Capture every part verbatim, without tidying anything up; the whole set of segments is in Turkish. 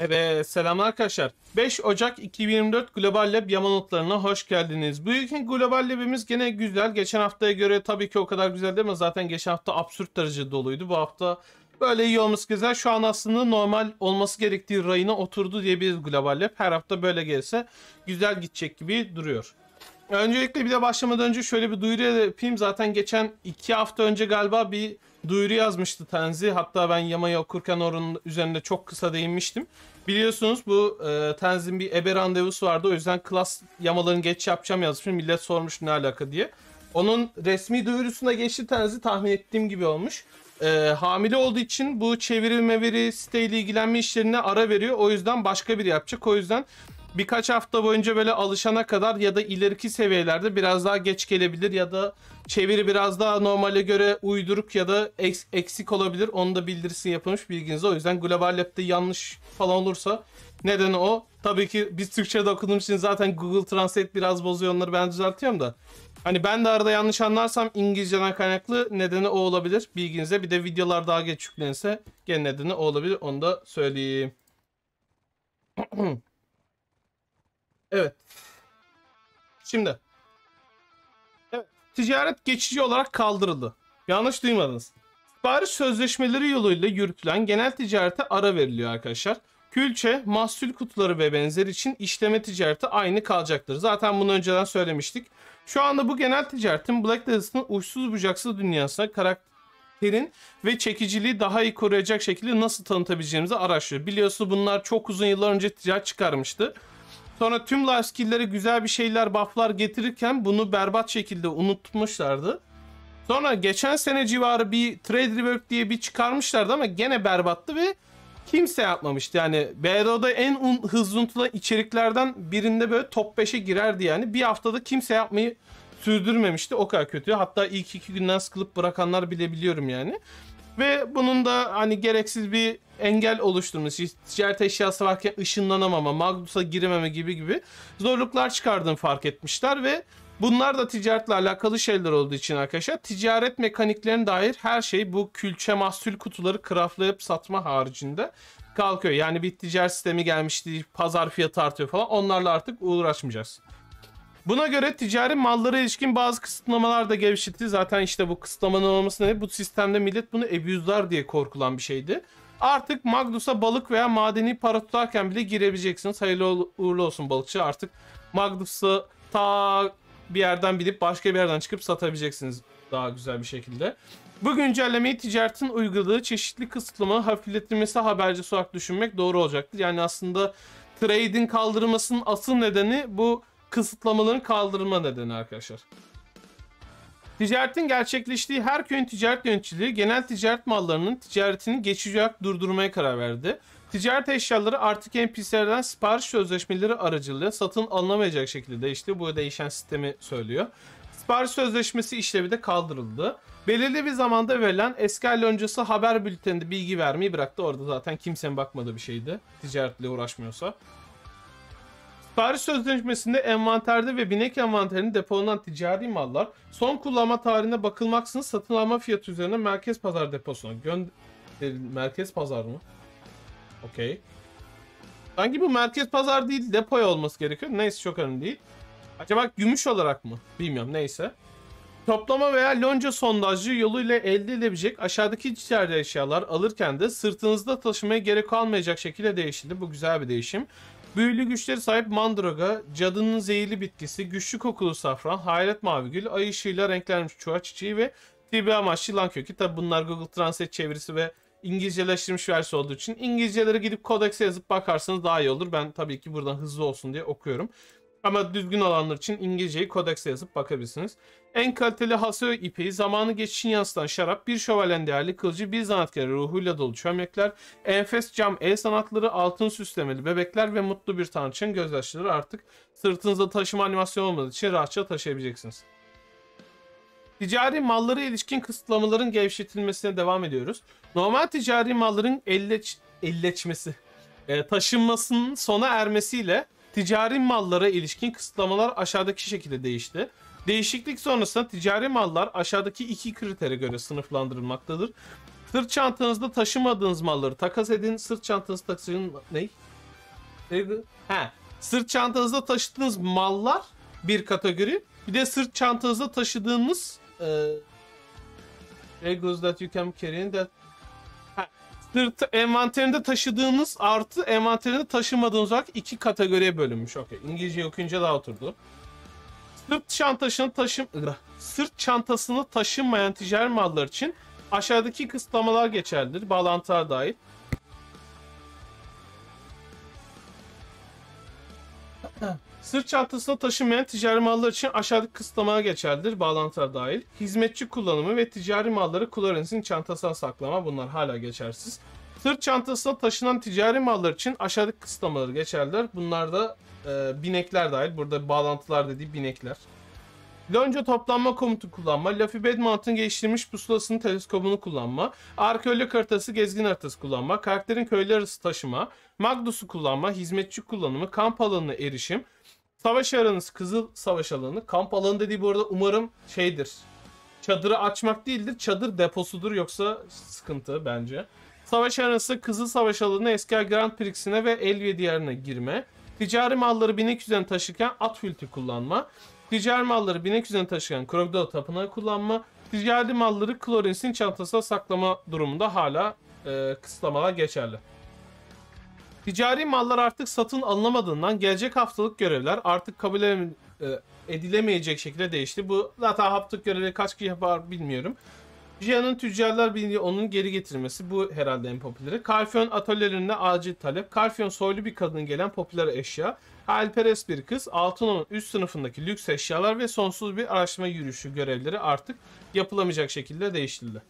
Evet, selamlar arkadaşlar. beş Ocak iki bin yirmi dört Global Lab yama notlarına hoş geldiniz. Bu ilkin Global Lab'imiz gene güzel. Geçen haftaya göre tabii ki o kadar güzel değil ama zaten geçen hafta absürt derece doluydu. Bu hafta böyle iyi olması güzel. Şu an aslında normal olması gerektiği rayına oturdu diyebiliriz Global Lab. Her hafta böyle gelirse güzel gidecek gibi duruyor. Öncelikle bir de başlamadan önce şöyle bir duyuru yapayım. Zaten geçen iki hafta önce galiba bir duyuru yazmıştı Tenzi. Hatta ben yamayı okurken oranın üzerinde çok kısa değinmiştim. Biliyorsunuz bu e, Tenzi'nin bir ebe randevusu vardı. O yüzden klas yamalarını geç yapacağım yazmışım. Millet sormuş ne alaka diye. Onun resmi duyurusuna geçti Tenzi, tahmin ettiğim gibi olmuş. E, hamile olduğu için bu çeviri meviri siteyle ilgilenme işlerine ara veriyor. O yüzden başka biri yapacak. O yüzden birkaç hafta boyunca böyle alışana kadar ya da ileriki seviyelerde biraz daha geç gelebilir ya da çeviri biraz daha normale göre uyduruk ya da eksik olabilir. Onu da bildirisini yapılmış, bilginize. O yüzden Global Lab'de yanlış falan olursa nedeni o. Tabii ki biz Türkçe'de okuduğumuz için zaten Google Translate biraz bozuyor, onları ben düzeltiyorum da. Hani ben de arada yanlış anlarsam İngilizceden kaynaklı nedeni o olabilir, bilginize. Bir de videolar daha geç yüklenirse gene nedeni o olabilir, onu da söyleyeyim. Evet. Şimdi. Evet. Ticaret geçici olarak kaldırıldı. Yanlış duymadınız. Sipariş sözleşmeleri yoluyla yürütülen genel ticarete ara veriliyor arkadaşlar. Külçe, mahsul kutuları ve benzeri için işleme ticareti aynı kalacaktır. Zaten bunu önceden söylemiştik. Şu anda bu genel ticaretin Blacklist'ın uçsuz bucaksız dünyasına karakterin ve çekiciliği daha iyi koruyacak şekilde nasıl tanıtabileceğimizi araştırıyor. Biliyorsunuz bunlar çok uzun yıllar önce ticaret çıkarmıştı. Sonra tüm life skill'lere güzel bir şeyler, buff'lar getirirken bunu berbat şekilde unutmuşlardı. Sonra geçen sene civarı bir Trade Rework diye bir çıkarmışlardı ama gene berbattı ve kimse yapmamıştı. Yani B R O'da en hızlı unutulan içeriklerden birinde böyle top beşe girerdi yani. Bir haftada kimse yapmayı sürdürmemişti. O kadar kötü. Hatta ilk iki günden sıkılıp bırakanlar bile biliyorum yani. Ve bunun da hani gereksiz bir engel oluşturması, ticaret eşyası varken ışınlanamama, Magnus'a girememe gibi gibi zorluklar çıkardığını fark etmişler ve bunlar da ticaretle alakalı şeyler olduğu için arkadaşlar ticaret mekaniklerine dair her şey bu külçe mahsul kutuları craftlayıp satma haricinde kalkıyor. Yani bir ticaret sistemi gelmişti, pazar fiyatı artıyor falan, onlarla artık uğraşmayacağız. Buna göre ticari mallara ilişkin bazı kısıtlamalar da gevşetildi. Zaten işte bu kısıtlamanın olması ne? Bu sistemde millet bunu abuse'lar diye korkulan bir şeydi. Artık Magnus'a balık veya madeni para tutarken bile girebileceksiniz. Hayırlı uğurlu olsun balıkçı. Artık Magnus'u ta bir yerden bilip başka bir yerden çıkıp satabileceksiniz daha güzel bir şekilde. Bu güncellemeyi ticaretin uyguladığı çeşitli kısıtlama hafifletilmesi habercisi olarak düşünmek doğru olacaktır. Yani aslında trade'in kaldırılmasının asıl nedeni bu kısıtlamaların kaldırılma nedeni arkadaşlar. Ticaretin gerçekleştiği her köyün ticaret yöneticiliği genel ticaret mallarının ticaretini geçici olarak durdurmaya karar verdi. Ticaret eşyaları artık N P C'lerden sipariş sözleşmeleri aracılığıyla satın alınamayacak şekilde değişti. Bu değişen sistemi söylüyor. Sipariş sözleşmesi işlevi de kaldırıldı. Belirli bir zamanda verilen eski hali öncesi haber bülteninde bilgi vermeyi bıraktı. Orada zaten kimsenin bakmadığı bir şeydi. Ticaretle uğraşmıyorsa. Sipariş sözleşmesinde envanterde ve binek envanterinde depolanan ticari mallar son kullanma tarihine bakılmaksızın satın alma fiyatı üzerine merkez pazar deposuna gönderildi. Merkez pazar mı? Okey. Sanki bu merkez pazar değil, depoya olması gerekiyor. Neyse, çok önemli değil. Acaba gümüş olarak mı? Bilmiyorum, neyse. Toplama veya lonca sondajı yoluyla elde edilebilecek aşağıdaki ticari eşyalar alırken de sırtınızda taşımaya gerek kalmayacak şekilde değişildi. Bu güzel bir değişim. Büyülü güçleri sahip mandraga, cadının zehirli bitkisi, güçlü kokulu safran, hayalet mavi gül, ay ışığıyla renklenmiş çuha çiçeği ve tibi amaçlı yılan kökü. Tabi bunlar Google Translate çevirisi ve İngilizceleştirilmiş versiyon olduğu için İngilizceleri gidip kodekse yazıp bakarsanız daha iyi olur. Ben tabii ki buradan hızlı olsun diye okuyorum. Ama düzgün olanlar için İngilizceyi kodekse yazıp bakabilirsiniz. En kaliteli hasır ipeği, zamanı geçişin yansıtan şarap, bir şövalyen değerli kılıcı, bir zanaatkar ruhuyla dolu çömlekler, enfes cam el sanatları, altın süslemeli bebekler ve mutlu bir tanrıçanın gözyaşları artık sırtınızda taşıma animasyonu olmadığı için rahatça taşıyabileceksiniz. Ticari mallara ilişkin kısıtlamaların gevşetilmesine devam ediyoruz. Normal ticari malların elleç, elleçmesi, e, taşınmasının sona ermesiyle ticari mallara ilişkin kısıtlamalar aşağıdaki şekilde değişti. Değişiklik sonrasında ticari mallar aşağıdaki iki kritere göre sınıflandırılmaktadır. Sırt çantanızda taşımadığınız malları takas edin. Sırt çantanızda taşıyın... Ne? He. Sırt çantanızda taşıdığınız mallar bir kategori. Bir de sırt çantanızda taşıdığınız e, goods that you can carry that ha. Sırt envanterinde taşıdığınız artı envanterinde taşımadığınız olarak iki kategoriye bölünmüş. Okey. İngilizce okuyunca daha oturdu. Sırt çantasını taşım sırt çantasını taşınmayan ticari mallar için aşağıdaki kısıtlamalar geçerlidir. Bağlantılar dahil. Sırt çantasını taşımayan ticari mallar için aşağıdaki kısıtlamalar geçerlidir. Bağlantılar dahil. Hizmetçi kullanımı ve ticari malları Clarence'in çantasına saklama. Bunlar hala geçersiz. Sırt çantasına taşınan ticari mallar için aşağıdaki kısıtlamaları geçerlidir. Bunlar da e, binekler dahil. Burada bağlantılar dediği binekler. Lonca toplanma komutu kullanma, Luffy Badmount'un geliştirilmiş pusulasını teleskobunu kullanma, arkeolog haritası gezgin haritası kullanma, karakterin köyler arası taşıma, Magnus'u kullanma, hizmetçi kullanımı, kamp alanına erişim, savaş aranız kızıl savaş alanı. Kamp alanı dediği bu arada umarım şeydir. Çadırı açmak değildir, çadır deposudur, yoksa sıkıntı bence. Savaş aranası kızıl savaş alanı, eski Grand Prix'sine ve Elviye diyarına girme, ticari malları binek üzerine taşırken at filti kullanma, ticari malları binek üzerine taşıyan Krogdal tapınağı kullanma, ticari malları Clarence'in çantasına saklama durumunda hala e, kısıtlamalar geçerli. Ticari mallar artık satın alınamadığından gelecek haftalık görevler artık kabul edilemeyecek şekilde değişti. Bu zaten haftalık görevleri kaç kişi yapar bilmiyorum. Jia'nın Tüccarlar Birliği onun geri getirmesi, bu herhalde en popüleri. Kalfion atölyelerinde acil talep. Kalfion soylu bir kadın gelen popüler eşya. Hayalperest bir kız. Altınoluk'un üst sınıfındaki lüks eşyalar ve sonsuz bir araştırma yürüyüşü görevleri artık yapılamayacak şekilde değiştirildi.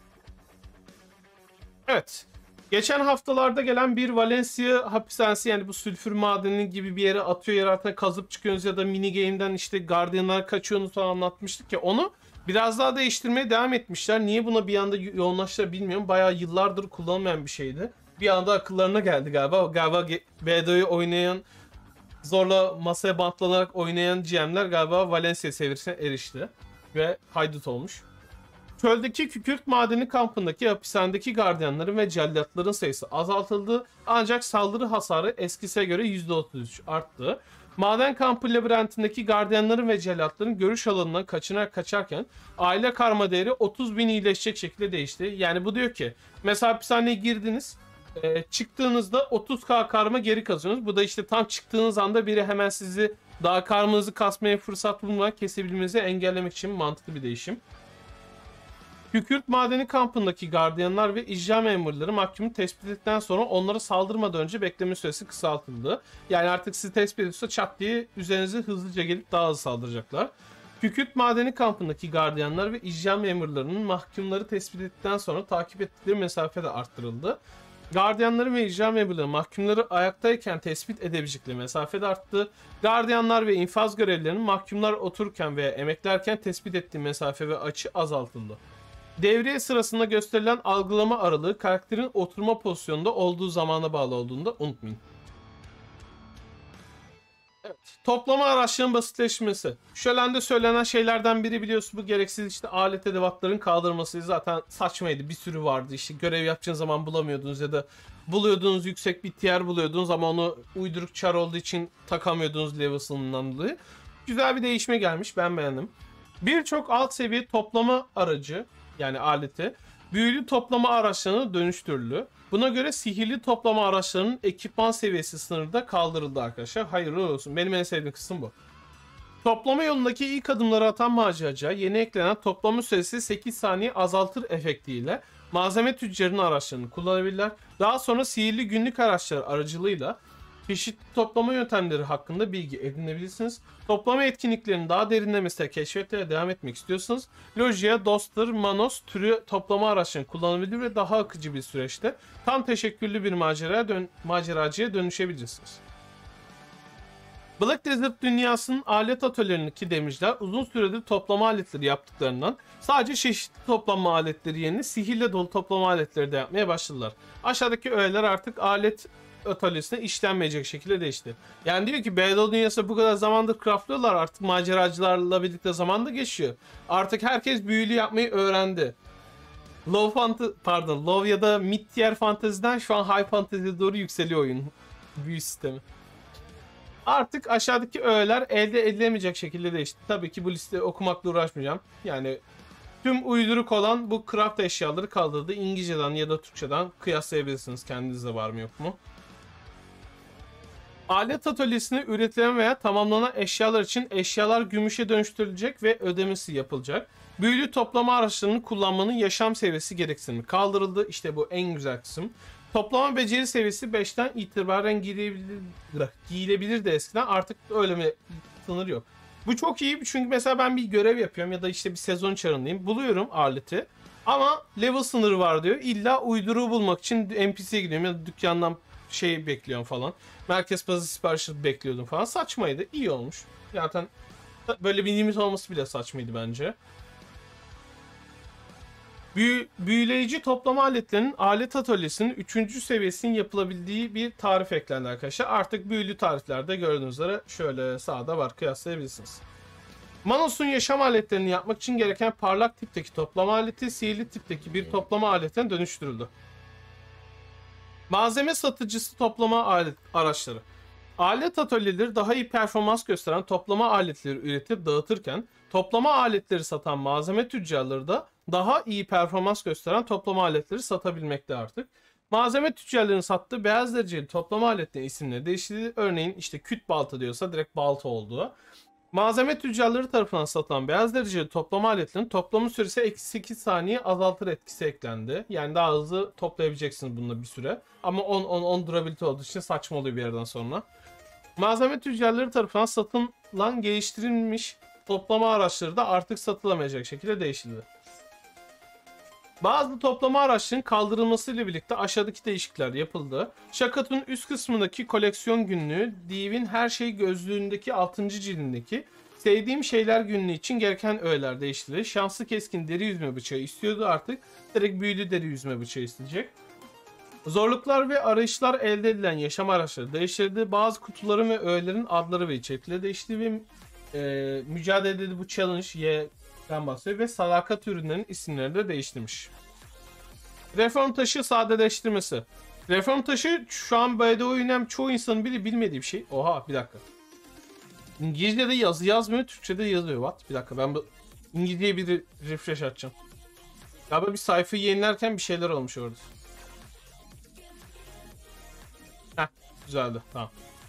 Evet. Geçen haftalarda gelen bir Valencia hapishanesi, yani bu sülfür madeninin gibi bir yere atıyor, yer altına kazıp çıkıyorsunuz ya da mini game'den işte gardiyanlar kaçıyorsunuz falan anlatmıştık ya, onu biraz daha değiştirmeye devam etmişler. Niye buna bir anda yoğunlaştılar bilmiyorum. Bayağı yıllardır kullanılmayan bir şeydi. Bir anda akıllarına geldi galiba. Galiba B D O'yu oynayan, zorla masaya bantlanarak oynayan G M'ler galiba Valencia seviyesine erişti. Ve haydut olmuş. Çöldeki kükürt madeni kampındaki hapishanedeki gardiyanların ve cellatların sayısı azaltıldı. Ancak saldırı hasarı eskisine göre yüzde otuz üç arttı. Maden kampı labirentindeki gardiyanların ve cellatların görüş alanından kaçınarak kaçarken aile karma değeri otuz bin iyileşecek şekilde değişti. Yani bu diyor ki mesela hapishaneye girdiniz, e, çıktığınızda otuz bin karma geri kazıyorsunuz. Bu da işte tam çıktığınız anda biri hemen sizi daha karmanızı kasmaya fırsat bulmadan kesebilmenizi engellemek için mantıklı bir değişim. Kükürt madeni kampındaki gardiyanlar ve icra memurları mahkumu tespit ettikten sonra onlara saldırmadan önce bekleme süresi kısaltıldı. Yani artık sizi tespit ediyorsa çat diye üzerinize hızlıca gelip daha hızlı saldıracaklar. Kükürt madeni kampındaki gardiyanlar ve icra memurlarının mahkumları tespit ettikten sonra takip ettikleri mesafe de arttırıldı. Gardiyanların ve icra memurları mahkumları ayaktayken tespit edebilecekleri mesafe de arttı. Gardiyanlar ve infaz görevlilerinin mahkumlar otururken veya emeklerken tespit ettiği mesafe ve açı azaltıldı. Devriye sırasında gösterilen algılama aralığı karakterin oturma pozisyonunda olduğu zamana bağlı olduğunu da unutmayın. Evet. Toplama araçlarının basitleşmesi. Şölende söylenen şeylerden biri biliyorsun bu gereksiz işte alet edevatların kaldırılması, zaten saçmaydı, bir sürü vardı işte görev yapacağınız zaman bulamıyordunuz ya da buluyordunuz yüksek bir tier buluyordunuz ama onu uyduruk çar olduğu için takamıyordunuz level'ından dolayı. Güzel bir değişme gelmiş, ben beğendim. Birçok alt seviye toplama aracı yani aleti büyülü toplama araçlarına dönüştürüldü. Buna göre sihirli toplama araçlarının ekipman seviyesi sınırı da kaldırıldı arkadaşlar. Hayırlı olsun. Benim en sevdiğim kısım bu. Toplama yolundaki ilk adımları atan maceracıya yeni eklenen toplama süresi sekiz saniye azaltır efektiyle malzeme tüccarının araçlarını kullanabilirler. Daha sonra sihirli günlük araçlar aracılığıyla çeşitli toplama yöntemleri hakkında bilgi edinebilirsiniz. Toplama etkinliklerinin daha derinlemesine keşfetmeye devam etmek istiyorsanız Logia, Doster, Manos türü toplama araçlarını kullanabilir ve daha akıcı bir süreçte tam teşekküllü bir maceraya dön maceracıya dönüşebilirsiniz. Black Desert dünyasının alet atölyelerindeki demirciler uzun süredir toplama aletleri yaptıklarından sadece çeşitli toplama aletleri yerine sihirle dolu toplama aletleri de yapmaya başladılar. Aşağıdaki öğeler artık alet atölyesine işlenmeyecek şekilde değişti. Yani diyor ki B D O dünyası bu kadar zamandır craftlıyorlar, artık maceracılarla birlikte zaman da geçiyor. Artık herkes büyülü yapmayı öğrendi. Low fantasy, pardon, low ya da mid tier fanteziden şu an high fantasy'ye doğru yükseliyor oyun. Büyü sistemi. Artık aşağıdaki öğeler elde edilemeyecek şekilde değişti. Tabii ki bu listeyi okumakla uğraşmayacağım. Yani tüm uyduruk olan bu craft eşyaları kaldırdı. İngilizceden ya da Türkçeden kıyaslayabilirsiniz. Kendinizde var mı yok mu? Alet atölyesinde üretilen veya tamamlanan eşyalar için eşyalar gümüşe dönüştürülecek ve ödemesi yapılacak. Büyülü toplama araçlarını kullanmanın yaşam seviyesi gereksinimi kaldırıldı. İşte bu en güzel kısım. Toplama beceri seviyesi beşten itibaren giyilebilir, giyilebilirdi eskiden. Artık öyle mi sınır yok. Bu çok iyi çünkü mesela ben bir görev yapıyorum ya da işte bir sezon çarındayım. Buluyorum aleti. Ama level sınırı var diyor. İlla uyduruğu bulmak için N P C'ye gidiyorum ya da dükkandan şey bekliyorum falan. Merkez bazı siparişi bekliyordum falan. Saçmaydı. İyi olmuş. Zaten böyle bir limit olması bile saçmaydı bence. Büyü, büyüleyici toplama aletlerinin alet atölyesinin üçüncü seviyesinin yapılabildiği bir tarif eklendi arkadaşlar. Artık büyülü tariflerde gördüğünüz üzere şöyle sağda var, kıyaslayabilirsiniz. Manos'un yaşam aletlerini yapmak için gereken parlak tipteki toplama aleti sihirli tipteki bir toplama aletine dönüştürüldü. Malzeme satıcısı toplama alet araçları. Alet atölyeleri daha iyi performans gösteren toplama aletleri üretip dağıtırken toplama aletleri satan malzeme tüccarları da daha iyi performans gösteren toplama aletleri satabilmekte artık. Malzeme tüccarlarının sattığı beyaz dereceli toplama aletlerinin isimleri değişti. Örneğin işte küt balta diyorsa direkt balta olduğu. Malzeme tüccarları tarafından satılan beyaz dereceli toplama aletlerinin toplama süresi eksi sekiz saniye azaltır etkisi eklendi. Yani daha hızlı toplayabileceksiniz bununla bir süre. Ama on on on durability olduğu için saçma oluyor bir yerden sonra. Malzeme tüccarları tarafından satılan geliştirilmiş toplama araçları da artık satılamayacak şekilde değiştirildi. Bazı toplama araçlarının kaldırılmasıyla birlikte aşağıdaki değişiklikler yapıldı. Shakat'ın üst kısmındaki koleksiyon günlüğü, Div'in her şey gözlüğündeki altıncı cildindeki sevdiğim şeyler günlüğü için gereken öğeler değiştirildi. Şanslı keskin deri yüzme bıçağı istiyordu, artık direkt büyülü deri yüzme bıçağı isteyecek. Zorluklar ve arayışlar elde edilen yaşam araçları değiştirildi. Bazı kutuların ve öğelerin adları ve içerikleri değişti ve e, mücadelede bu challenge Y'den bahsediyor ve sadakat ürünlerinin isimleri de değiştirmiş. Reform taşı sadeleştirmesi. Reform taşı şu an B D O oynayan çoğu insanın bile bilmediği bir şey. Oha bir dakika. İngilizce'de yazı yazmıyor, Türkçe'de yazıyor. What? Bir dakika ben bu İngilizce'ye bir refresh açacağım. Galiba bir sayfayı yenilerken bir şeyler olmuş orada. Heh, güzeldi. Tamam.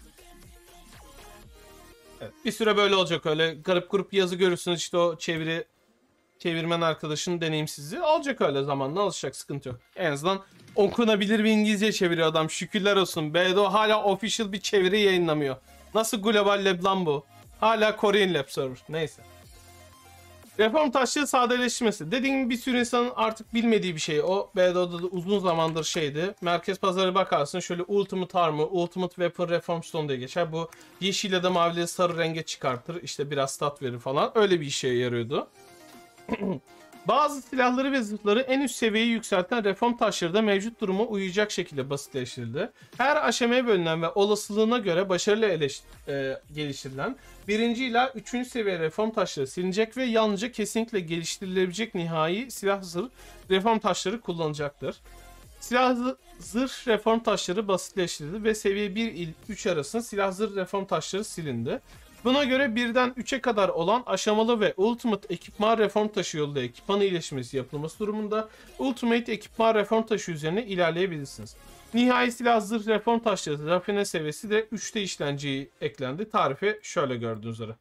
Evet, bir süre böyle olacak, öyle garip grup yazı görürsünüz işte o çeviri çevirmen arkadaşın deneyimsizliği olacak, öyle zamanla alışacak, sıkıntı yok. En azından okunabilir bir İngilizce çeviriyor adam, şükürler olsun. B D O hala official bir çeviri yayınlamıyor. Nasıl global lab lan bu? Hala Korean lab server. Neyse. Reform taşları sadeleştirmesi. Dediğim gibi bir sürü insanın artık bilmediği bir şey. O B D O'da da uzun zamandır şeydi. Merkez pazarı bakarsın şöyle Ultimate Armor, Ultimate Weapon Reform Stone diye geçer. Bu yeşil ya da mavileri sarı renge çıkartır. İşte biraz stat verir falan. Öyle bir işe yarıyordu. Bazı silahları ve zırhları en üst seviyeye yükselten reform taşları da mevcut duruma uyacak şekilde basitleştirildi. Her aşamaya bölünen ve olasılığına göre başarılı eleş- e, geliştirilen birinci ila üçüncü seviye reform taşları silinecek ve yalnızca kesinlikle geliştirilebilecek nihai silah zırh reform taşları kullanacaktır. Silah zırh reform taşları basitleştirildi ve seviye bir ile üç arasında silah zırh reform taşları silindi. Buna göre birden üçe kadar olan aşamalı ve Ultimate ekipman reform taşı yoluyla ekipman iyileşmesi yapılması durumunda Ultimate ekipman reform taşı üzerine ilerleyebilirsiniz. Nihai silah zırh reform taşları rafine seviyesi de üçte işlenciyi eklendi. Tarifi şöyle gördüğünüz üzere.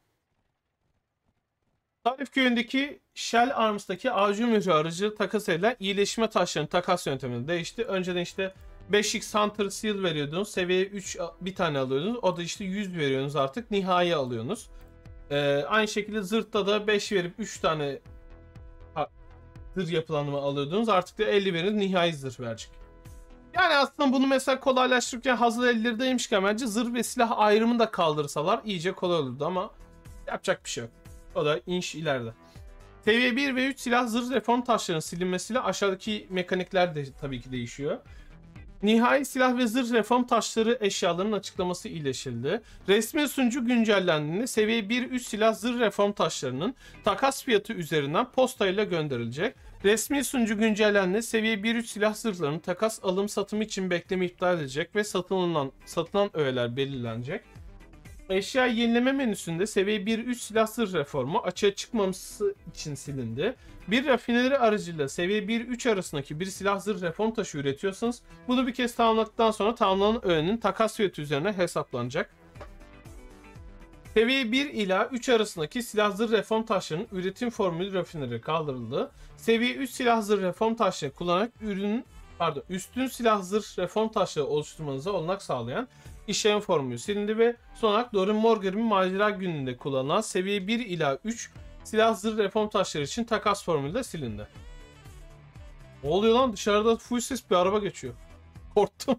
Tarif köyündeki Shell Arms'taki avcı mührü aracı takas edilen iyileşme taşlarının takas yöntemi değişti. Önceden işte beş x Hunter Seal veriyordunuz. Seviye üç bir tane alıyordunuz. O da işte yüz veriyorsunuz artık. Nihai alıyorsunuz. Ee, aynı şekilde zırhta da beş verip üç tane zırh yapılanımı alıyordunuz. Artık da elli verip nihai zırh verecek. Yani aslında bunu mesela kolaylaştırırken hazır ellerdeymişken bence zırh ve silah ayrımını da kaldırsalar iyice kolay olurdu ama yapacak bir şey yok. O da inş ileride. Seviye bir ve üç silah zırh reform taşlarının silinmesiyle aşağıdaki mekanikler de tabii ki değişiyor. Nihai silah ve zırh reform taşları eşyalarının açıklaması iyileştirildi. Resmi sunucu güncellendiğinde seviye bir üst silah zırh reform taşlarının takas fiyatı üzerinden postayla gönderilecek. Resmi sunucu güncellendiğinde seviye bir üst silah zırhlarının takas alım satımı için bekleme iptal edilecek ve satılan, satılan öğeler belirlenecek. Eşya yenileme menüsünde seviye bir üst silah zırh reformu açığa çıkmaması için silindi. Bir rafineri aracıyla seviye bir üç arasındaki bir silah zırh reform taşı üretiyorsanız bunu bir kez tamamladıktan sonra tamamlanan öğenin takas fiyatı üzerine hesaplanacak. Seviye bir ila üç arasındaki silah zırh reform taşlarının üretim formülü rafineri kaldırıldı. Seviye üç silah zırh reform taşlarını kullanarak ürünün pardon üstün silah zırh reform taşları oluşturmanıza olanak sağlayan işlem formülü silindi ve son olarak Doran Morger'in macera gününde kullanılan seviye bir ila üç silah zırh reform taşları için takas formülü de silindi. Ne oluyor lan? Dışarıda full ses bir araba geçiyor. Korktum.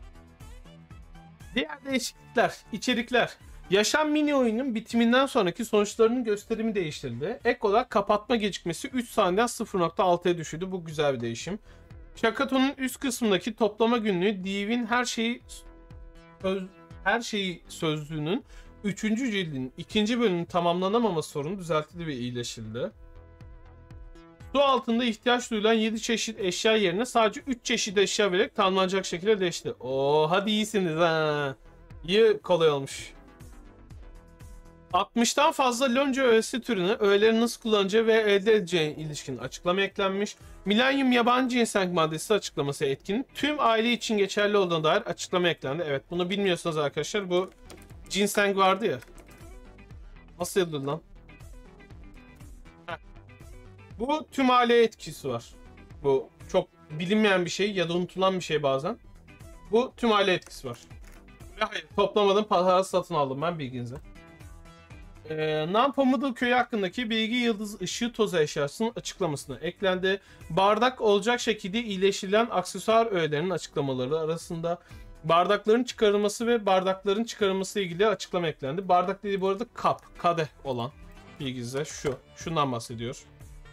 Diğer değişiklikler, içerikler. Yaşam mini oyunun bitiminden sonraki sonuçlarının gösterimi değiştirildi. Ek olarak kapatma gecikmesi üç saniyeden sıfır nokta altıya düşürdü. Bu güzel bir değişim. Şakato'nun üst kısmındaki toplama günlüğü Div'in her şeyi söz, her şeyi sözlüğünün üçüncü cildin ikinci bölümünün tamamlanamaması sorunu düzeltildi ve iyileştirildi. Su altında ihtiyaç duyulan yedi çeşit eşya yerine sadece üç çeşit eşya vererek tamamlanacak şekilde değişti. Oo hadi iyisiniz ha. İyi kolay olmuş. altmıştan fazla lonca öğesi türüne öğeleri nasıl kullanacağı ve elde edeceğine ilişkin açıklama eklenmiş. Milenyum yabancı ginseng maddesi açıklaması etkin. Tüm aile için geçerli olduğuna dair açıklama eklendi. Evet bunu bilmiyorsanız arkadaşlar bu ginseng vardı ya. Nasıl yazılır lan? Heh. Bu tüm aile etkisi var. Bu çok bilinmeyen bir şey ya da unutulan bir şey bazen. Bu tüm aile etkisi var. Ve hayır toplamadım parası satın aldım ben bilginize. Ee, Nampamudal köyü hakkındaki bilgi yıldız ışığı tozu eşyasının açıklamasına eklendi. Bardak olacak şekilde iyileştirilen aksesuar öğelerinin açıklamaları arasında bardakların çıkarılması ve bardakların çıkarılması ile ilgili açıklama eklendi. Bardak dediği bu arada kap, kadeh olan bilginize şu. Şundan bahsediyor.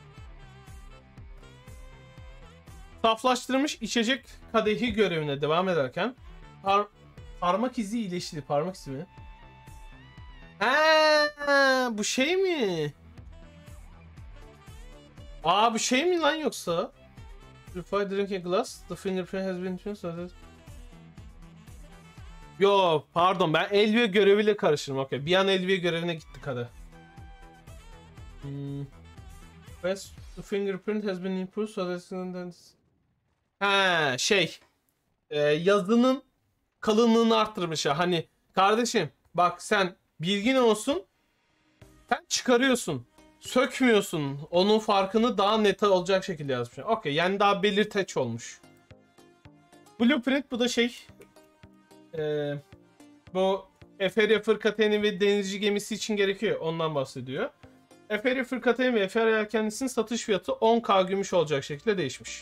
Saflaştırılmış içecek kadehi görevine devam ederken par parmak izi iyileşti. Parmak izi mi? Ha, bu şey mi? Aa bu şey mi lan yoksa? Purify drinking glass. The fingerprint has been changed. Yo pardon ben Elviye göreviyle karıştırdım. Okay. Bir an Elviye görevine gittik hadi. Hmm. Yes, the fingerprint has been improved so that... Ha şey. Ee, yazının kalınlığını arttırmış ya. Hani kardeşim bak sen bilgin olsun. Sen çıkarıyorsun. Sökmüyorsun. Onun farkını daha net olacak şekilde yazmış. Okey yani daha belirteç olmuş. Blueprint bu da şey. Ee, bu Eferya Fırkateyni ve denizci gemisi için gerekiyor. Ondan bahsediyor. Eferya Fırkateyni ve Eferya Yelkenlisi'nin satış fiyatı on bin gümüş olacak şekilde değişmiş.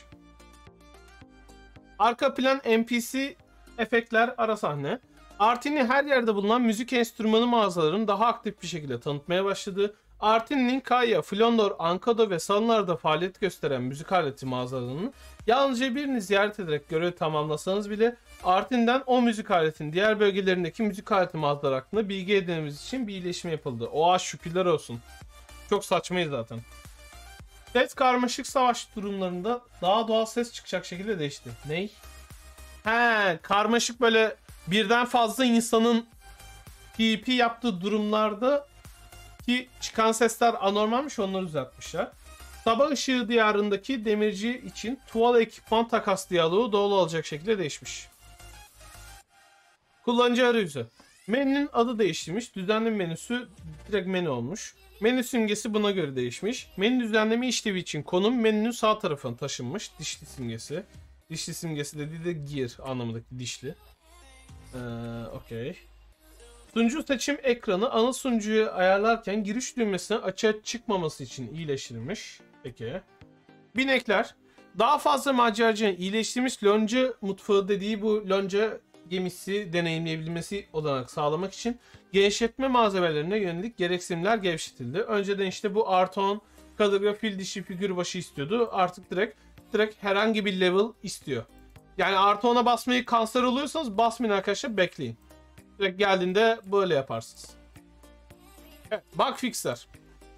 Arka plan N P C efektler ara sahne. Artin'i her yerde bulunan müzik enstrümanı mağazalarının daha aktif bir şekilde tanıtmaya başladı. Artin'in Kaya, Flondor, Ankado ve Salonlar'da faaliyet gösteren müzik aleti mağazalarının yalnızca birini ziyaret ederek görevi tamamlasanız bile Artin'den o müzik aletin diğer bölgelerindeki müzik aleti mağazaları hakkında bilgi edinmemiz için bir iyileşme yapıldı. Oha şükürler olsun. Çok saçmayız zaten. Ses karmaşık savaş durumlarında daha doğal ses çıkacak şekilde değişti. Ney? He, karmaşık böyle birden fazla insanın PvP yaptığı durumlarda ki çıkan sesler anormalmiş onları düzeltmişler. Sabah ışığı diyarındaki demirci için tuval ekipman takas diyaloğu doğal olacak şekilde değişmiş. Kullanıcı arayüzü. Menünün adı değiştirmiş. Düzenleme menüsü direkt menü olmuş. Menü simgesi buna göre değişmiş. Menü düzenleme işlevi için konum menünün sağ tarafına taşınmış. Dişli simgesi. Dişli simgesi dediği de gear anlamındaki dişli. Ee, Okey. Sunucu seçim ekranı ana sunucuyu ayarlarken giriş düğmesine açığa çıkmaması için iyileştirilmiş. Peki. Binekler. Daha fazla maceracının iyileştirilmiş lonca mutfağı dediği bu lonca gemisi deneyimleyebilmesi olarak sağlamak için genişletme malzemelerine yönelik gereksinimler gevşetildi. Önceden işte bu artı on kadırga fil dişi figür başı istiyordu. Artık direkt direkt herhangi bir level istiyor. Yani artı ona basmayı kanser oluyorsanız basmayın arkadaşlar, bekleyin. Direkt geldiğinde böyle yaparsınız. Evet, bug fixler.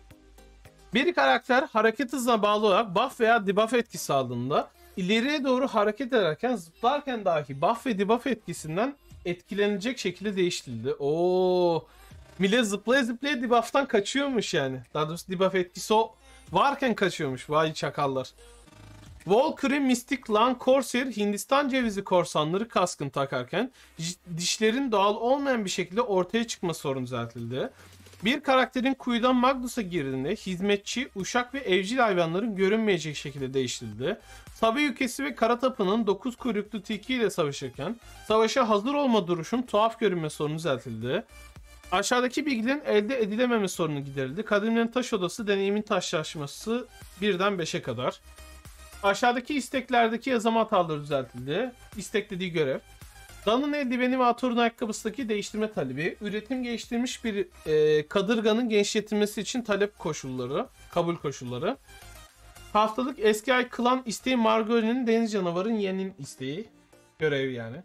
Bir karakter hareket hızına bağlı olarak buff veya debuff etkisi aldığında ileriye doğru hareket ederken zıplarken dahi buff ve debuff etkisinden etkilenecek şekilde değiştirildi. Oo, millet zıplaya zıplaya debuff'tan kaçıyormuş yani. Daha doğrusu debuff etkisi o varken kaçıyormuş. Vay çakallar. Valkyrie, Mystic, Lan, Corsair, Hindistan cevizi korsanları kaskını takarken dişlerin doğal olmayan bir şekilde ortaya çıkma sorunu düzeltildi. Bir karakterin kuyudan Magnus'a girdiğinde hizmetçi, uşak ve evcil hayvanların görünmeyecek şekilde değiştirildi. Sabi ülkesi ve Kara Tapı'nın dokuz kuyruklu tilki ile savaşırken savaşa hazır olma duruşun tuhaf görünme sorunu düzeltildi. Aşağıdaki bilgilerin elde edilememe sorunu giderildi. Kadimlerin taş odası deneyimin taşlaşması birden beşe kadar. Aşağıdaki isteklerdeki yazım hataları düzeltildi. İstek dediği görev. Dan'ın eldiveni ve Atur'un ayakkabısındaki değiştirme talebi. Üretim geliştirilmiş bir e, kadırganın genişletilmesi için talep koşulları. Kabul koşulları. Haftalık eski ay klan isteği Margoli'nin deniz canavarın yeğenin isteği. Görev yani.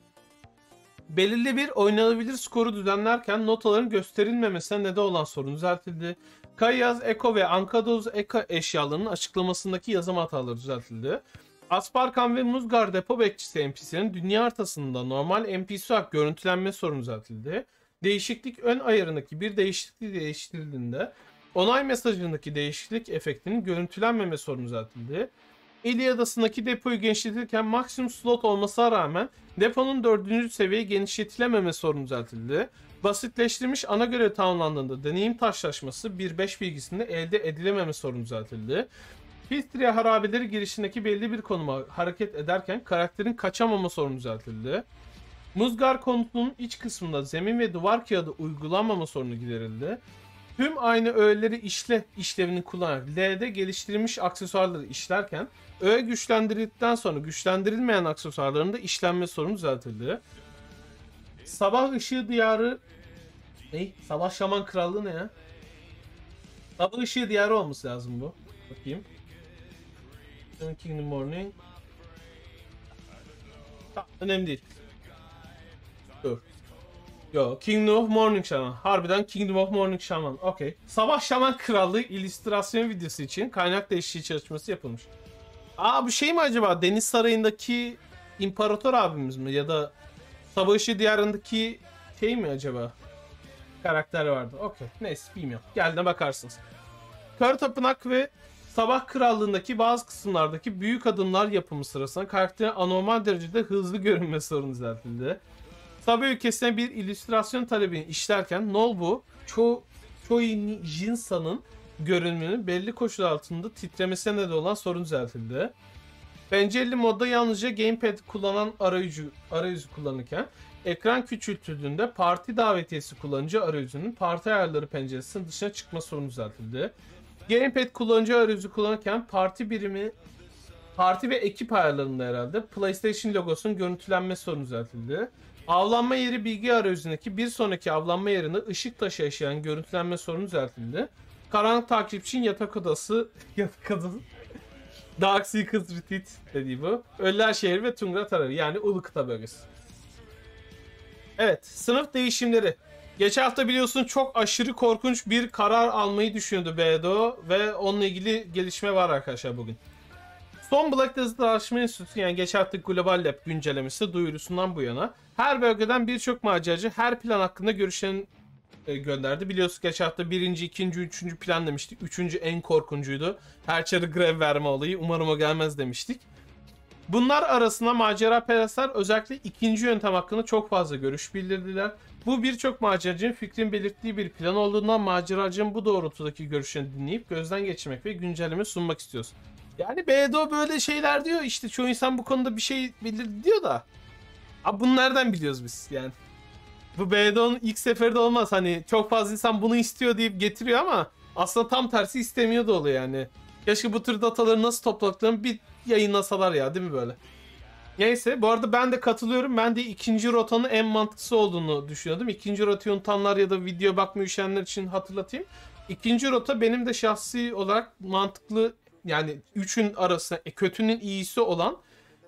Belirli bir oynanabilir skoru düzenlerken notaların gösterilmemesine neden olan sorun düzeltildi. Kayaz, Eko ve Ankadoz Eko eşyalarının açıklamasındaki yazım hataları düzeltildi. Asparkan ve Muzgar depo bekçisi N P C'lerin dünya haritasında normal N P C olarak görüntülenme sorunu düzeltildi. Değişiklik ön ayarındaki bir değişiklik değiştirildiğinde onay mesajındaki değişiklik efektinin görüntülenmeme sorunu düzeltildi. Eli adasındaki depoyu genişletirken maksimum slot olmasına rağmen deponun dördüncü seviyeye genişletilememe sorunu düzeltildi. Basitleştirilmiş ana görev tamamlandığında deneyim taşlaşması bir beş bilgisinde elde edilememe sorunu düzeltildi. Filtria harabeleri girişindeki belli bir konuma hareket ederken karakterin kaçamama sorunu düzeltildi. Muzgar konutunun iç kısmında zemin ve duvar kağıdı uygulanmama sorunu giderildi. Tüm aynı öğeleri işle işlevini kullanarak L'de geliştirilmiş aksesuarları işlerken öğe güçlendirildikten sonra güçlendirilmeyen aksesuarların da işlenme sorunu düzeltildi. Sabah ışığı diyarı ne? Sabah şaman krallığı ne ya? Sabah ışığı diyarı olması lazım bu. Bakayım. Kingdom Morning. Tamam, önemli değil. Dur. Yo, Kingdom of Morning Shaman. Harbiden Kingdom of Morning Shaman. Okey. Sabah Şaman Krallığı illüstrasyon videosu için kaynak değişikliği çalışması yapılmış. Aa, bu şey mi acaba? Deniz Sarayı'ndaki İmparator abimiz mi? Ya da Savaşı Diyarı'ndaki şey mi acaba? Karakter vardı. Okey. Neyse, bilmiyorum. Geldiğine bakarsınız. Kara Tapınak ve Sabah Krallığı'ndaki bazı kısımlardaki büyük adımlar yapımı sırasında karakterin anormal derecede hızlı görünme sorunu düzeltildi. Sabah ülkesine bir illüstrasyon talebini işlerken Nolbu, Cho, Choi Jinsa'nın görünümünün belli koşullar altında titremesine neden olan sorun düzeltildi. Pencereli modda yalnızca gamepad kullanan arayüzü, arayüzü kullanırken ekran küçültüldüğünde parti davetiyesi kullanıcı arayüzünün parti ayarları penceresinin dışına çıkma sorunu düzeltildi. Gamepad kullanıcı arayüzü kullanırken parti birimi parti ve ekip ayarlarında herhalde PlayStation logosunun görüntülenme sorunu düzeltildi. Avlanma yeri bilgi arayüzündeki bir sonraki avlanma yerine ışık taşı yaşayan görüntülenme sorunu düzeltildi. Karanlık takipçinin yatak odası yatak odası Dark Seekers Retreat dediği bu. Ölüler şehri ve Tundra tarafı, yani Ulu Kıta bölgesi. Evet, sınıf değişimleri. Geçen hafta biliyorsun çok aşırı korkunç bir karar almayı düşünüyordu B D O ve onunla ilgili gelişme var arkadaşlar bugün. Son Black Desert Araştırma Enstitüsü, yani geçen hafta Global Lab güncellemesi duyurusundan bu yana her bölgeden birçok maceracı her plan hakkında görüşlerini e, gönderdi. Biliyorsun geçen hafta birinci, ikinci, üçüncü plan demiştik. Üçüncü en korkuncuydu. Her çarı grev verme olayı. Umarım o gelmez demiştik. Bunlar arasında macera perestler özellikle ikinci yöntem hakkında çok fazla görüş bildirdiler. Bu birçok maceracının fikrin belirttiği bir plan olduğundan maceracının bu doğrultudaki görüşlerini dinleyip gözden geçirmek ve güncelleme sunmak istiyoruz. Yani B D O böyle şeyler diyor, işte çoğu insan bu konuda bir şey belirdi diyor da. Abi bunu nereden biliyoruz biz yani? Bu B D O'nun ilk seferde olmaz, hani çok fazla insan bunu istiyor deyip getiriyor ama aslında tam tersi istemiyor da oluyor yani. Keşke bu tür dataları nasıl topladıklarını bir yayınlasalar ya, değil mi böyle? Neyse, bu arada ben de katılıyorum. Ben de ikinci rotanın en mantıklısı olduğunu düşünüyordum. İkinci rotayı unutanlar ya da video bakmayı üşenenler için hatırlatayım. İkinci rota benim de şahsi olarak mantıklı, yani üçün arasında e, kötünün iyisi olan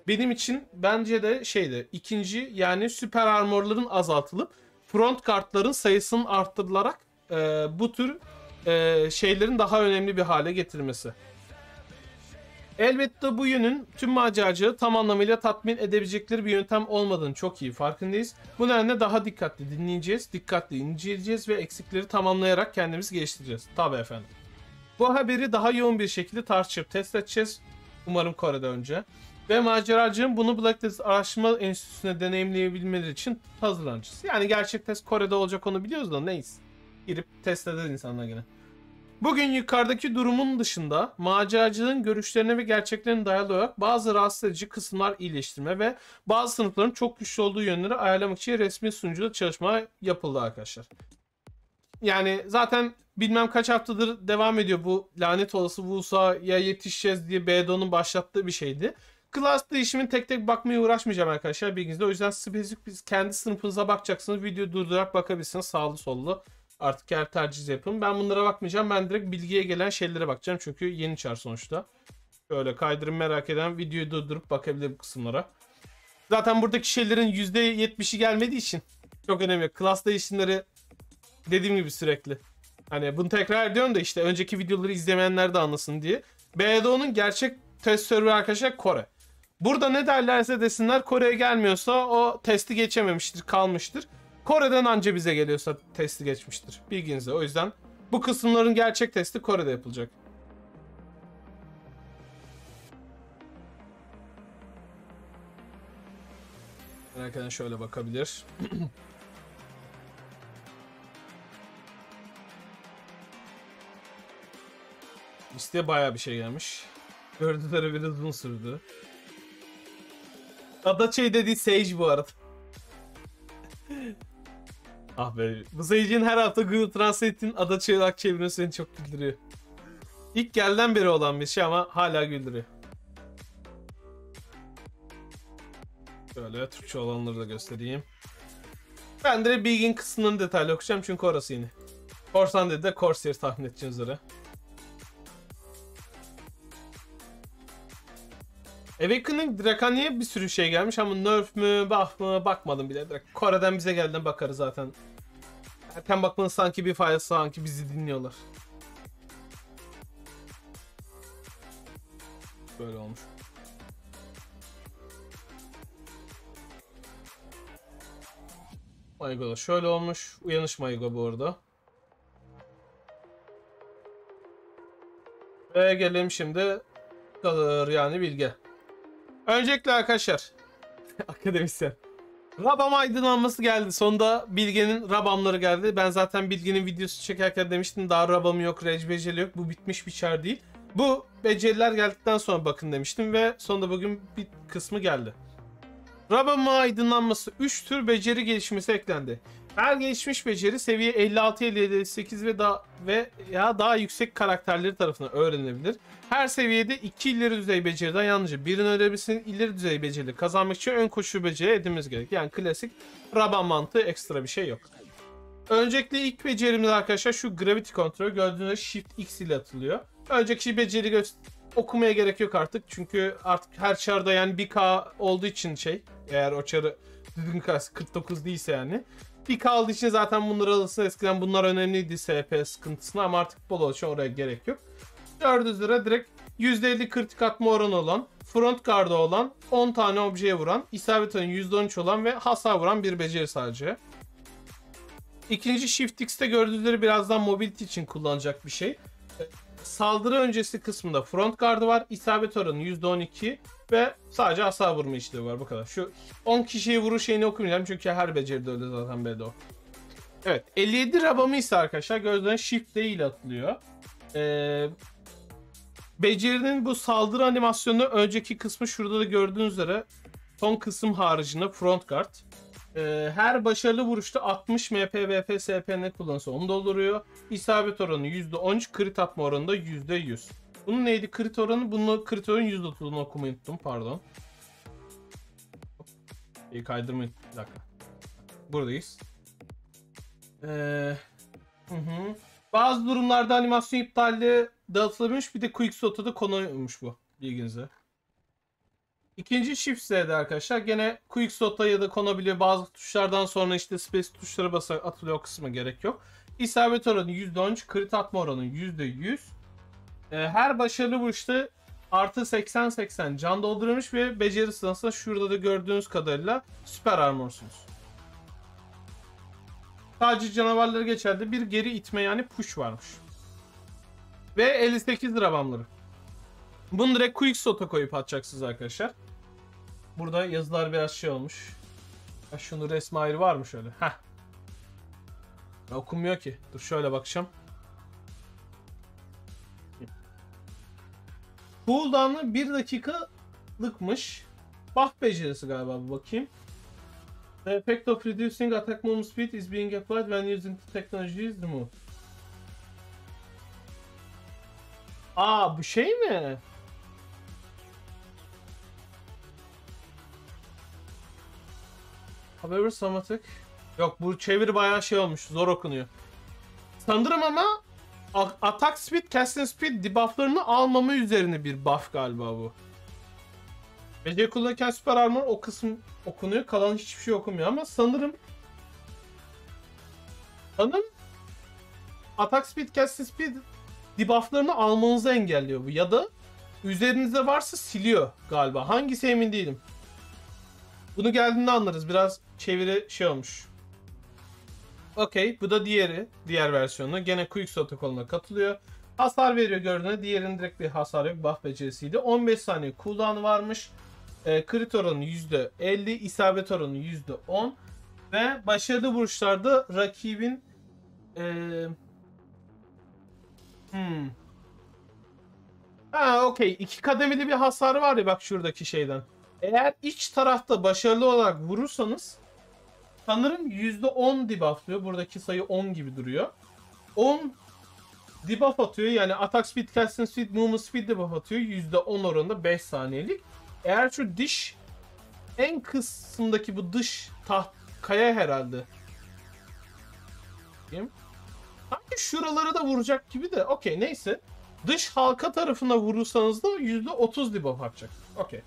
benim için bence de şeydi. İkinci yani süper armorların azaltılıp front kartların sayısının arttırılarak e, bu tür e, şeylerin daha önemli bir hale getirilmesi. Elbette bu yönün tüm maceracıları tam anlamıyla tatmin edebilecekleri bir yöntem olmadığını çok iyi farkındayız. Bu nedenle daha dikkatli dinleyeceğiz, dikkatli inceleyeceğiz ve eksikleri tamamlayarak kendimizi geliştireceğiz. Tabii efendim. Bu haberi daha yoğun bir şekilde tartışıp test edeceğiz. Umarım Kore'de önce. Ve maceracının bunu Black Desert Araştırma Enstitüsü'ne deneyimleyebilmeleri için hazırlanacağız. Yani gerçek test Kore'de olacak onu biliyoruz da neyse. Girip test eder insanlar gene. Bugün yukarıdaki durumun dışında maceracının görüşlerine ve gerçeklerine dayalı olarak bazı rahatsız edici kısımlar iyileştirme ve bazı sınıfların çok güçlü olduğu yönleri ayarlamak için resmi sunucuda çalışma yapıldı arkadaşlar. Yani zaten bilmem kaç haftadır devam ediyor bu lanet olası Wusa'ya yetişeceğiz diye B D O'nun başlattığı bir şeydi. Class değişimin tek tek bakmaya uğraşmayacağım arkadaşlar bilginizde. O yüzden spesifik biz kendi sınıfınıza bakacaksınız. Video durdurarak bakabilirsiniz sağlı sollu. Artık her tercih yapın. Ben bunlara bakmayacağım. Ben direkt bilgiye gelen şeylere bakacağım. Çünkü yeni çar sonuçta. Şöyle kaydırım merak eden videoyu durdurup bakabilir bu kısımlara. Zaten buradaki şeylerin yüzde yetmişi gelmediği için çok önemli. Class değişimleri dediğim gibi sürekli. Hani bunu tekrar ediyorum da işte önceki videoları izlemeyenler de anlasın diye. B D O'nun gerçek test server arkadaşlar Kore. Burada ne derlerse desinler Kore'ye gelmiyorsa o testi geçememiştir, kalmıştır. Kore'den anca bize geliyorsa testi geçmiştir. Bilginize. O yüzden bu kısımların gerçek testi Kore'de yapılacak. Merak eden şöyle bakabilir. İşte bayağı bir şey gelmiş. Gördüleri biraz uzun sürdü. Adaçay dediği Sage bu arada. Ah be. Bu Sage'in her hafta Google Translate'in Adaçay olarak çevirmesi seni çok güldürüyor. İlk gelden beri olan bir şey ama hala güldürüyor. Şöyle Türkçe olanları da göstereyim. Ben de bilgin kısmını detaylı okuyacağım çünkü orası yeni. Korsan dedi de Corsair tahmin edeceğiniz üzere. Awakening Drakani'ye bir sürü şey gelmiş ama nerf mü bak mı bakmadım bile. Direkt Kore'den bize geldiğinde bakarız zaten. Erken bakmanın sanki bir faydası sanki bizi dinliyorlar. Böyle olmuş. Maygo da şöyle olmuş. Uyanış Maygo bu arada. Ve gelelim şimdi kalır yani Bilge. Öncelikle arkadaşlar akademisyen. Rabam aydınlanması geldi. Sonunda Bilge'nin Rabamları geldi. Ben zaten Bilge'nin videosu çekerken demiştim daha Rabamı yok, Rage beceri yok. Bu bitmiş bir çar değil. Bu beceriler geldikten sonra bakın demiştim ve sonunda bugün bir kısmı geldi. Rabamı aydınlanması üç tür beceri gelişmesi eklendi. Her gelişmiş beceri seviye elli altı elli sekiz ve daha ve ya daha yüksek karakterleri tarafından öğrenilebilir. Her seviyede iki ileri düzey beceriden yalnızca birinin öğrenebilmesinin ileri düzey beceri kazanmak için ön koşu beceri edinmemiz gerek. Yani klasik Raban mantığı, ekstra bir şey yok. Öncelikle ilk becerimiz arkadaşlar şu Gravity Control, gördüğünüz Shift X ile atılıyor. Önceki beceri okumaya gerek yok artık çünkü artık her çarda yani bir K olduğu için şey, eğer o çarı düzgün kırk dokuz değilse yani bir K olduğu için zaten bunları alırsın. Eskiden bunlar önemliydi S P sıkıntısına ama artık bol için oraya gerek yok. Gördüğünüz üzere direkt yüzde elli kritik atma oranı olan, front guard'ı olan, on tane objeye vuran, isabet oranı yüzde on üç olan ve hasar vuran bir beceri sadece. İkinci Shift X'te gördüğünüz üzere birazdan mobility için kullanacak bir şey. Saldırı öncesi kısmında front guard'ı var, isabet oranı yüzde on iki ve sadece hasar vurma işlevi var, bu kadar. Şu on kişiye vuruş şeyini okumayacağım çünkü her beceride öyle zaten B D O. Evet, elli yedi Rabamı ise arkadaşlar gördüğünüz Shift D ile atılıyor. Ee, becerinin bu saldırı animasyonu önceki kısmı şurada da gördüğünüz üzere son kısım haricinde front guard. Ee, her başarılı vuruşta altmış M P V P S P ne kullanırsa onu dolduruyor. İsabet oranı yüzde on üç, crit atma oranı da yüzde yüz. Bunun neydi crit oranı? Bunun crit oranı yüzde otuzunu okumayı unuttum, pardon. İyi kaydırmayın. Bir dakika. Buradayız. Ee, hı hı. Bazı durumlarda animasyon iptali dağıtılmış, bir de quick slot'a da konulmuş bu bilginize. İkinci Shift Z'de arkadaşlar gene Quick Slot'a ya da konabiliyor. Bazı tuşlardan sonra işte Space tuşlara basarak atılıyor, o kısma gerek yok. İsabet oranı yüzde on üç, crit atma oranı yüzde yüz. Ee, her başarılı vuruşta artı seksen seksen can doldurmuş ve beceri sırasında şurada da gördüğünüz kadarıyla süper armorsunuz. Sadece canavarları geçerli bir geri itme yani push varmış. Ve elli sekiz rabamları. Bunu direkt Quick Slot'a koyup atacaksınız arkadaşlar. Burada yazılar biraz şey olmuş. Ya şunu resmi ayrı var mı şöyle? Heh. Okunmuyor ki. Dur şöyle bakacağım. Cooldown'ı bir dakikalıkmış. Buff becerisi galiba bu, bakayım. The effect of reducing attack movement speed is being applied when using the technology is removed. Aa, bu şey mi? However somatic. Yok, bu çeviri bayağı şey olmuş. Zor okunuyor. Sanırım ama attack speed, casting speed debufflarını almama üzerine bir buff galiba bu. Beceri kullanırken süper armor o kısım okunuyor. Kalan hiçbir şey okumuyor ama sanırım sanırım attack speed, casting speed debufflarını almanızı engelliyor bu. Ya da üzerinizde varsa siliyor galiba. Hangisi emin değilim. Bunu geldiğinde anlarız. Biraz çeviri şey olmuş. Okey. Bu da diğeri. Diğer versiyonu. Gene Quick Slot koluna katılıyor. Hasar veriyor gördüğünüz. Diğerinin direkt bir hasar yok. Buff becerisiydi. on beş saniye cooldown varmış. E, crit oranı yüzde elli. İsabet oranı yüzde on. Ve başarılı vuruşlarda rakibin e, hmm. Ha, okey. İki kademeli bir hasar var ya bak şuradaki şeyden. Eğer iç tarafta başarılı olarak vurursanız sanırım yüzde on debufflıyor. Buradaki sayı on gibi duruyor. on debuff atıyor. Yani attack speed, casting speed, movement speed debuff atıyor. yüzde on oranında beş saniyelik. Eğer şu diş en kısımdaki bu dış taht kaya herhalde. Sanki şuraları da vuracak gibi de. Okey, neyse. Dış halka tarafına vurursanız da yüzde otuz debuff atacak. Okey.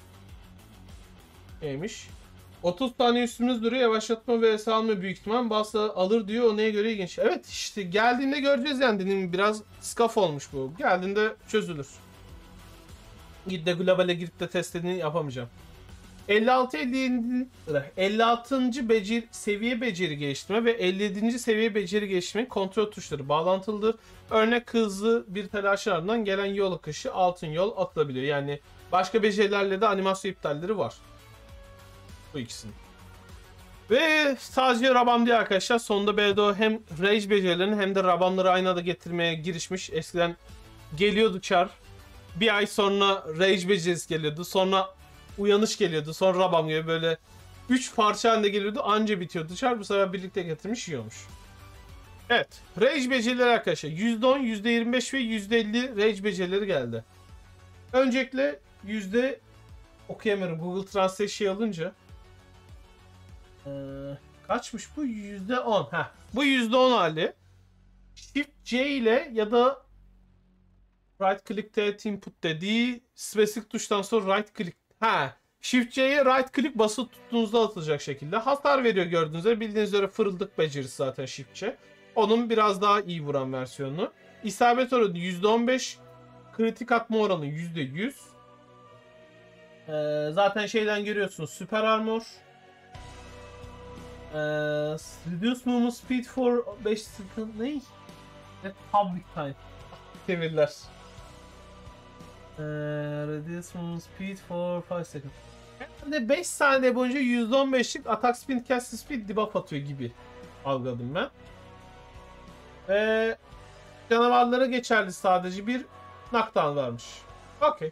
Neymiş? otuz tane üstümüz duruyor. Yavaşlatma ve salma büyük ihtimal. Basa alır diyor. O neye göre ilginç. Evet işte geldiğinde göreceğiz yani. Dediğim biraz skaf olmuş bu. Geldiğinde çözülür. Gidip de globale girip de testini yapamayacağım. elli altı elli yedi elli altıncı beceri, seviye beceri geliştirme ve elli yedinci seviye beceri geliştirme kontrol tuşları bağlantılıdır. Örnek hızlı bir telaş ardından gelen yol akışı altın yol atılabiliyor. Yani başka becerilerle de animasyon iptalleri var. Bu ikisinin. Ve sadece Rabam diye arkadaşlar. Sonunda Bedo hem Rage becerilerini hem de Rabamları aynı anda getirmeye girişmiş. Eskiden geliyordu çar. Bir ay sonra Rage becerisi geliyordu. Sonra uyanış geliyordu. Sonra Rabam gibi böyle üç parça halinde geliyordu. Anca bitiyordu çar. Bu sefer birlikte getirmiş iyi olmuş. Evet. Rage becerileri arkadaşlar. yüzde on, yüzde yirmi beş ve yüzde elli Rage becerileri geldi. Öncelikle yüzde okuyamıyorum. Google Translate şey alınca. Ee, kaçmış bu? yüzde on. Heh. Bu yüzde on hali. Shift C ile ya da right click T input dediği spesifik tuştan sonra right click. Ha. Shift C'ye right click basılı tuttuğunuzda atılacak şekilde. Hasar veriyor gördüğünüz üzere. Bildiğiniz üzere fırıldık becerisi zaten Shift C. Onun biraz daha iyi vuran versiyonu. İsabet oranı yüzde on beş. Kritik atma oranı yüzde yüz. Ee, zaten şeyden görüyorsunuz. Süper armor. Ee, reduce movement speed for beş second. Ne? At public time. Demirler. Ee, reduce movement speed for beş second. Yani beş saniye boyunca yüzde on beşlik attack speed, cast speed debuff atıyor gibi algıladım ben. Ee, canavarlara geçerli sadece bir knockdown varmış. Okey.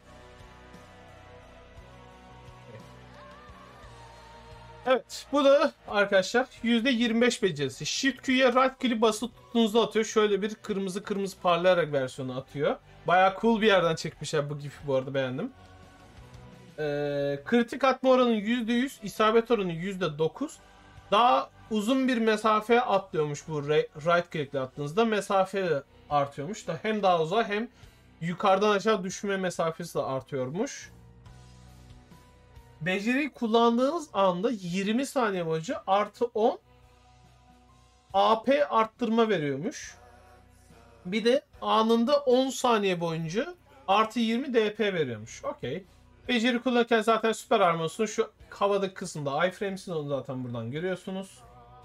Evet, bu da arkadaşlar yüzde yirmi beş becerisi. Shift Q'ya right click basılı tuttuğunuzda atıyor. Şöyle bir kırmızı kırmızı parlayarak versiyonu atıyor. Bayağı cool bir yerden çekmişler bu gifi, bu arada beğendim. Ee, kritik atma oranı yüzde yüz, isabet oranı yüzde dokuz. Daha uzun bir mesafeye atlıyormuş bu right click ile attığınızda. Mesafe artıyormuş da hem daha uzağa hem yukarıdan aşağı düşme mesafesi de artıyormuş. beceriyi kullandığınız anda yirmi saniye boyunca artı on A P arttırma veriyormuş. Bir de anında on saniye boyunca artı yirmi D P veriyormuş. Okey. Beceri kullanırken zaten süper armorsun şu havadaki kısımda iframes'in, onu zaten buradan görüyorsunuz.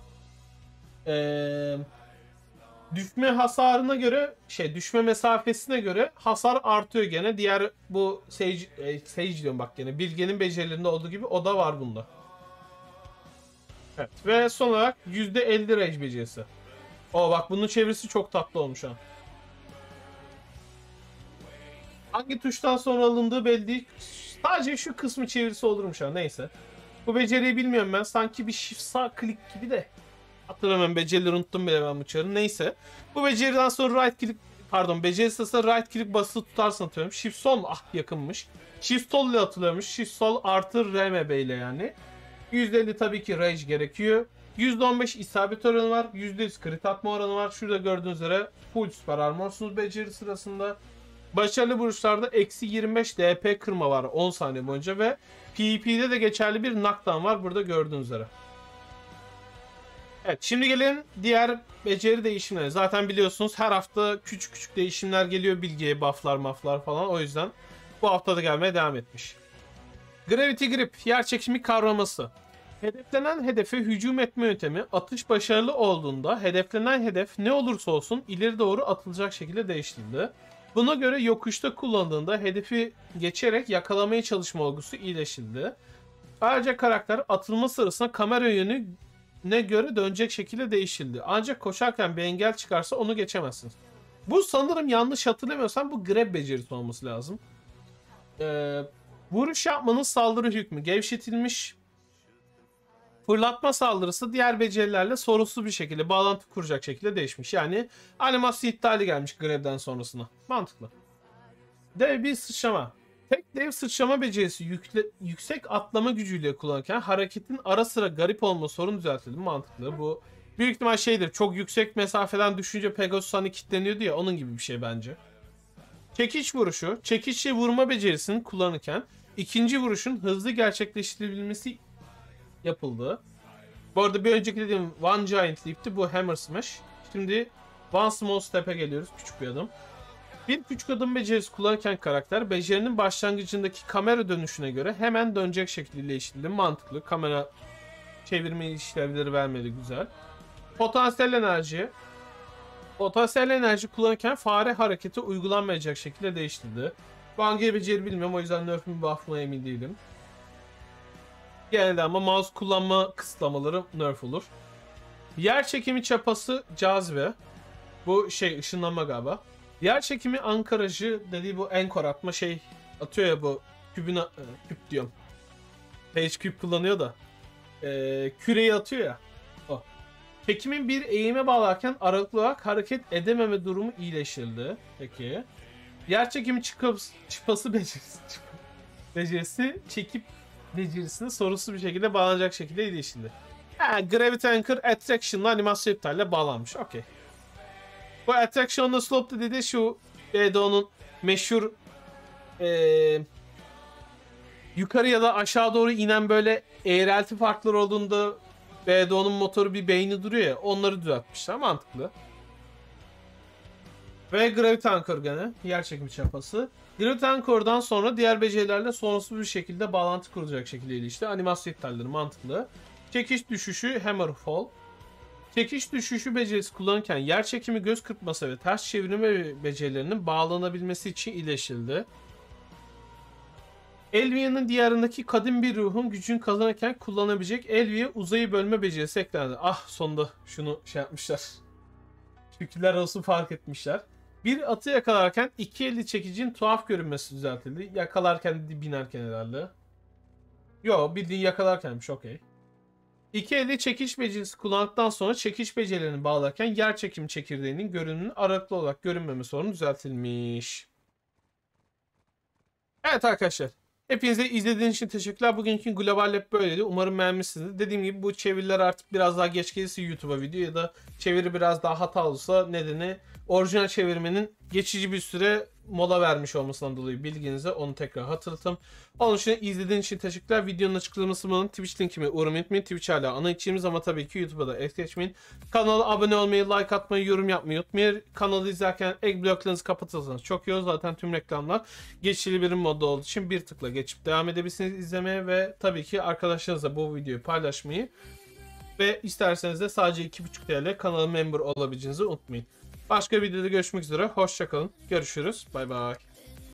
Ee, düşme hasarına göre şey düşme mesafesine göre hasar artıyor gene. Diğer bu Sage, e, Sage diyorum bak gene. Bilge'nin becerilerinde olduğu gibi o da var bunda. Evet. Ve son olarak yüzde elli rage becerisi. O bak bunun çevirisi çok tatlı olmuş ha. Hangi tuştan sonra alındığı belli değil. Sadece şu kısmı çevirisi olurmuş ha. Neyse. Bu beceriyi bilmiyorum ben. Sanki bir shift sağ klik gibi de. Hatırlamıyorum, becerileri unuttum bile ben bu çarın. Neyse. Bu beceriden sonra right click, pardon, beceri sırasında right click basılı tutarsın atıyorum. Shift sol, ah yakınmış. Shift sol ile atılıyormuş. Shift sol artı R M B ile yani. yüzde elli tabii ki rage gerekiyor. yüzde on beş isabet oranı var. yüzde yüz crit atma oranı var. Şurada gördüğünüz üzere full süper armorsunuz beceri sırasında. Başarılı vuruşlarda eksi yirmi beş D P kırma var on saniye boyunca ve PvP'de de geçerli bir knockdown var burada gördüğünüz üzere. Evet, şimdi gelelim diğer beceri değişimlerine. Zaten biliyorsunuz her hafta küçük küçük değişimler geliyor bilgiye, bufflar maflar falan, o yüzden bu hafta da gelmeye devam etmiş. Gravity Grip, yer çekimi kavraması. Hedeflenen hedefe hücum etme yöntemi atış başarılı olduğunda hedeflenen hedef ne olursa olsun ileri doğru atılacak şekilde değiştirildi. Buna göre yokuşta kullandığında hedefi geçerek yakalamaya çalışma olgusu iyileştirildi. Ayrıca karakter atılma sırasında kamera yönüne göre dönecek şekilde değiştirildi. Ancak koşarken bir engel çıkarsa onu geçemezsiniz. Bu sanırım, yanlış hatırlamıyorsam, bu grab becerisi olması lazım. Ee, vuruş yapmanın saldırı hükmü gevşetilmiş. Fırlatma saldırısı diğer becerilerle sorunsuz bir şekilde bağlantı kuracak şekilde değişmiş. Yani animasyon iptali gelmiş grab'den sonrasına. Mantıklı. Dev bir sıçrama. Tek dev sıçrama becerisi yükle, yüksek atlama gücüyle kullanırken hareketin ara sıra garip olma sorun düzeltildi. Mantıklı. Bu büyük ihtimal şeydir. Çok yüksek mesafeden düşünce Pegasus hani kilitleniyordu ya, onun gibi bir şey bence. Çekiç vuruşu. Çekiçle vurma becerisini kullanırken ikinci vuruşun hızlı gerçekleştirebilmesi yapıldı. Bu arada bir önceki dediğim One Giant Leap'ti, bu Hammer Smash. Şimdi One Small Step'e geliyoruz, küçük bir adım. Bir küçük adım becerisi kullanırken karakter becerinin başlangıcındaki kamera dönüşüne göre hemen dönecek şekilde değiştirildi. Mantıklı. Kamera çevirme işlevleri vermeli, güzel. Potansiyel enerji. Potansiyel enerji kullanırken fare hareketi uygulanmayacak şekilde değiştirildi. Bu hangi beceri bilmiyorum, o yüzden nerf'ün buff'ına emin değilim. Genelde ama mouse kullanma kısıtlamaları nerf olur. Yer çekimi çapası cazibe. Bu şey ışınlanma galiba. Yer çekimi ankarajı dediği bu enkor atma şey atıyor ya, bu kübün e, küp diyorum. Page küp kullanıyor da. E, küreyi atıyor ya. O. Çekimin bir eğime bağlarken aralıklı olarak hareket edememe durumu iyileştirildi. Peki. Yer çekimi çıpası, çıpası becerisi. becerisi çekip becerisine sorunsuz bir şekilde bağlanacak şekilde iyileştirildi. Ha, Gravity Anchor Attraction'la animasyon iptalle bağlanmış. Okey. Bu Attraction'la Slope dediği şu B D O'nun meşhur ee, yukarı ya da aşağı doğru inen böyle eğrelti farklar olduğunda B D O'nun motoru bir beyni duruyor ya, onları düzeltmişler. Mantıklı. Ve Gravity Anchor gene yer çekimi çapası. Gravity Anchor'dan sonra diğer becerilerle sonsuz bir şekilde bağlantı kurulacak şekilde ilişti. Animasyon iptalleri mantıklı. Çekiş düşüşü Hammerfall. Çekiş düşüşü becerisi kullanırken yer çekimi, göz kırpması ve ters çevirme becerilerinin bağlanabilmesi için iyileştirildi. Elvia'nın diyarındaki kadim bir ruhun gücünü kazanırken kullanabilecek Elvia uzayı bölme becerisi eklendi. Ah, sonunda şunu şey yapmışlar. Şükürler olsun, fark etmişler. Bir atı yakalarken iki elli çekicinin tuhaf görünmesi düzeltildi. Yakalarken değil, binerken herhalde. Yo, bildiğin yakalarkenmiş, okey. iki elli çekiş becerisi kullandıktan sonra çekiş becerilerini bağlarken yer çekimi çekirdeğinin görünümünün aralıklı olarak görünmeme sorunu düzeltilmiş. Evet arkadaşlar. Hepinize izlediğiniz için teşekkürler. Bugünkü Global Lab böyleydi. Umarım beğenmişsinizdir. Dediğim gibi bu çeviriler artık biraz daha geç gelirse YouTube'a video ya da çeviri biraz daha hata olursa nedeni orijinal çevirmenin geçici bir süre mola vermiş olmasından dolayı bilginize onu tekrar hatırlatayım. Onun için izlediğiniz için teşekkürler. Videonun açıklamasının Twitch linkimi uğramayı unutmayın. Twitch hala ana içeriğimiz ama tabii ki YouTube'a da es geçmeyin. Kanala abone olmayı, like atmayı, yorum yapmayı unutmayın. Kanalı izlerken ek bloklarınızı kapatırsanız çok iyi olur. Zaten tüm reklamlar geçişli birim modda olduğu için bir tıkla geçip devam edebilirsiniz izlemeye ve tabii ki arkadaşlarınızla bu videoyu paylaşmayı ve isterseniz de sadece iki buçuk T L kanala member olabileceğinizi unutmayın. Başka videoda görüşmek üzere. Hoşça kalın. Görüşürüz. Bay bay.